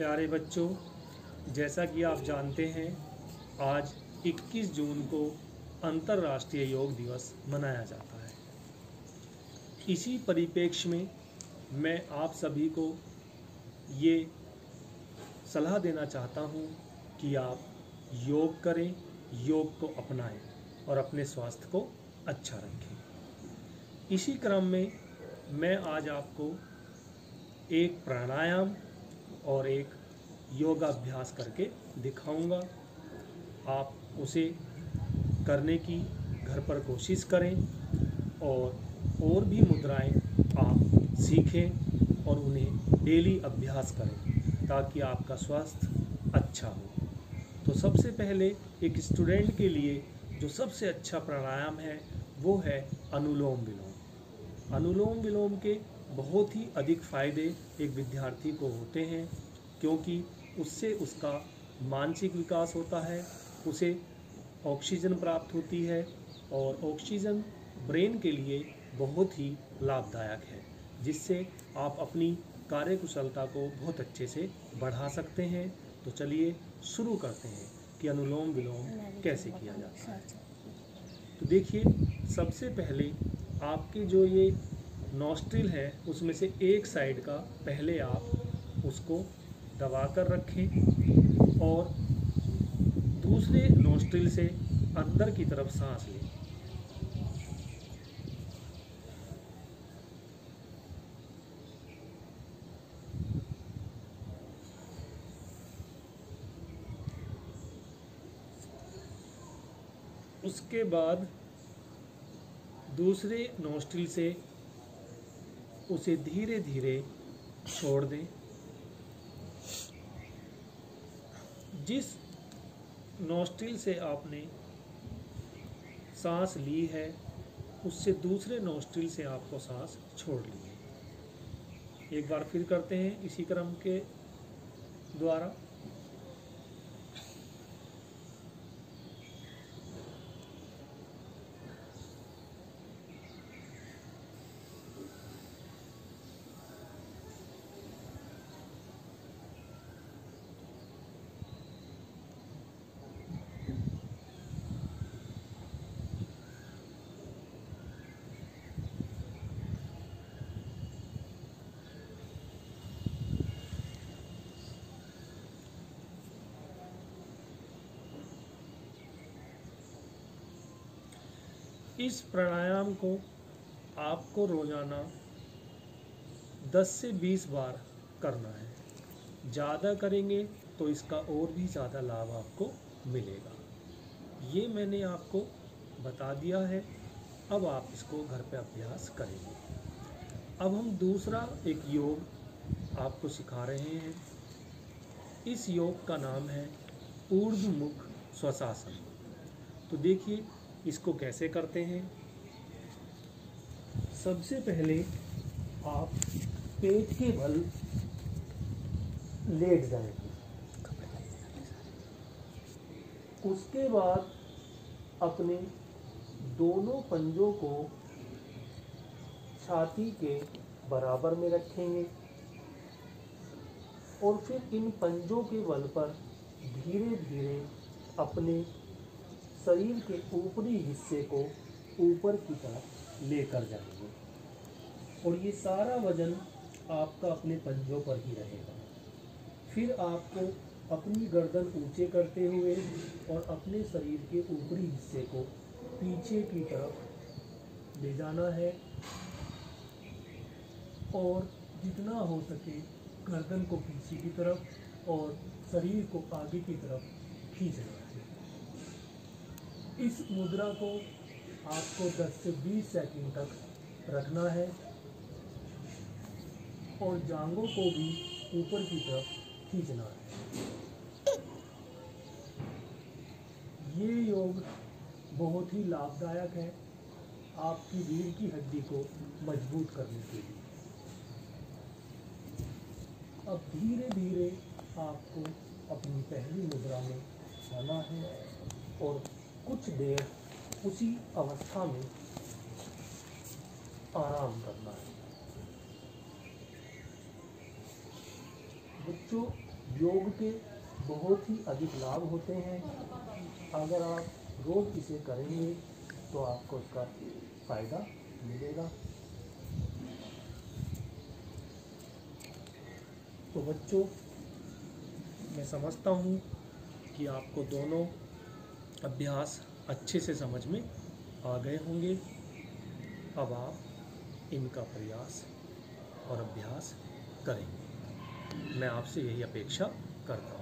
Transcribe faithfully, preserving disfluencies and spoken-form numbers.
प्यारे बच्चों, जैसा कि आप जानते हैं आज इक्कीस जून को अंतर्राष्ट्रीय योग दिवस मनाया जाता है। इसी परिप्रेक्ष्य में मैं आप सभी को ये सलाह देना चाहता हूँ कि आप योग करें, योग को अपनाएं और अपने स्वास्थ्य को अच्छा रखें। इसी क्रम में मैं आज आपको एक प्राणायाम और एक योगाभ्यास करके दिखाऊंगा। आप उसे करने की घर पर कोशिश करें और और भी मुद्राएं आप सीखें और उन्हें डेली अभ्यास करें ताकि आपका स्वास्थ्य अच्छा हो। तो सबसे पहले एक स्टूडेंट के लिए जो सबसे अच्छा प्राणायाम है वो है अनुलोम विलोम। अनुलोम विलोम के बहुत ही अधिक फ़ायदे एक विद्यार्थी को होते हैं, क्योंकि उससे उसका मानसिक विकास होता है, उसे ऑक्सीजन प्राप्त होती है और ऑक्सीजन ब्रेन के लिए बहुत ही लाभदायक है, जिससे आप अपनी कार्यकुशलता को बहुत अच्छे से बढ़ा सकते हैं। तो चलिए शुरू करते हैं कि अनुलोम विलोम कैसे किया जाता है। तो देखिए, सबसे पहले आपके जो ये नॉस्ट्रिल है उसमें से एक साइड का पहले आप उसको दबाकर रखें और दूसरे नॉस्ट्रिल से अंदर की तरफ सांस लें। उसके बाद दूसरे नॉस्ट्रिल से उसे धीरे धीरे छोड़ दें। जिस नॉस्ट्रिल से आपने सांस ली है उससे दूसरे नॉस्ट्रिल से आपको सांस छोड़ ली है। एक बार फिर करते हैं इसी क्रम के द्वारा। इस प्राणायाम को आपको रोजाना दस से बीस बार करना है। ज़्यादा करेंगे तो इसका और भी ज़्यादा लाभ आपको मिलेगा। ये मैंने आपको बता दिया है, अब आप इसको घर पे अभ्यास करेंगे। अब हम दूसरा एक योग आपको सिखा रहे हैं। इस योग का नाम है ऊर्ध्वमुख श्वसासन। तो देखिए इसको कैसे करते हैं। सबसे पहले आप पेट के बल लेट जाएंगे। उसके बाद अपने दोनों पंजों को छाती के बराबर में रखेंगे और फिर इन पंजों के बल पर धीरे धीरे अपने शरीर के ऊपरी हिस्से को ऊपर की तरफ लेकर जाएंगे और ये सारा वजन आपका अपने पंजों पर ही रहेगा। फिर आपको अपनी गर्दन ऊंचे करते हुए और अपने शरीर के ऊपरी हिस्से को पीछे की तरफ ले जाना है और जितना हो सके गर्दन को पीछे की तरफ और शरीर को आगे की तरफ खींचना है। इस मुद्रा को आपको दस से बीस सेकंड तक रखना है और जांघों को भी ऊपर की तरफ खींचना है। ये योग बहुत ही लाभदायक है आपकी रीढ़ की हड्डी को मजबूत करने के लिए। अब धीरे धीरे आपको अपनी पहली मुद्रा में आना है और कुछ देर उसी अवस्था में आराम करना है। बच्चों, योग के बहुत ही अधिक लाभ होते हैं। अगर आप रोज इसे करेंगे तो आपको इसका फायदा मिलेगा। तो बच्चों, मैं समझता हूँ कि आपको दोनों अभ्यास अच्छे से समझ में आ गए होंगे। अब आप इनका प्रयास और अभ्यास करेंगे, मैं आपसे यही अपेक्षा करता हूँ।